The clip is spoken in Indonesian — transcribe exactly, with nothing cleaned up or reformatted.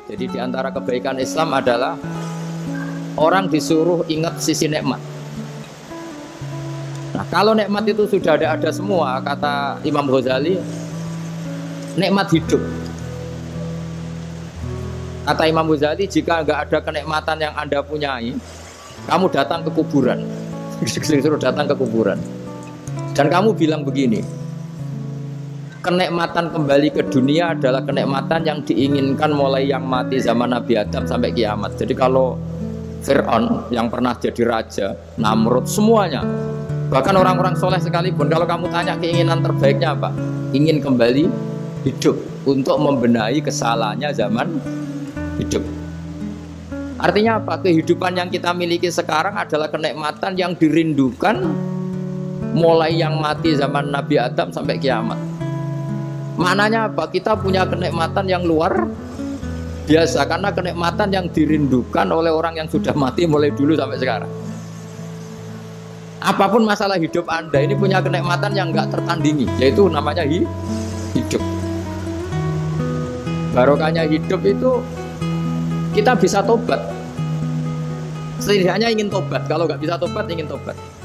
Jadi di antara kebaikan Islam adalah orang disuruh ingat sisi nikmat. Nah, kalau nikmat itu sudah ada ada semua, kata Imam Ghazali, nikmat hidup. Kata Imam Ghazali, jika nggak ada kenikmatan yang Anda punyai, kamu datang ke kuburan, disuruh datang ke kuburan, dan kamu bilang begini, kenikmatan kembali ke dunia adalah kenikmatan yang diinginkan mulai yang mati zaman Nabi Adam sampai kiamat. Jadi kalau Fir'aun yang pernah jadi raja, Namrud, semuanya, bahkan orang-orang soleh sekalipun, kalau kamu tanya keinginan terbaiknya apa? Ingin kembali hidup untuk membenahi kesalahannya zaman hidup. Artinya apa? Kehidupan yang kita miliki sekarang adalah kenikmatan yang dirindukan mulai yang mati zaman Nabi Adam sampai kiamat. Maknanya apa? Kita punya kenikmatan yang luar biasa karena kenikmatan yang dirindukan oleh orang yang sudah mati mulai dulu sampai sekarang. Apapun masalah hidup Anda ini punya kenikmatan yang nggak tertandingi, yaitu namanya hidup. Barokahnya hidup itu kita bisa tobat. Setidaknya ingin tobat. Kalau nggak bisa tobat, ingin tobat.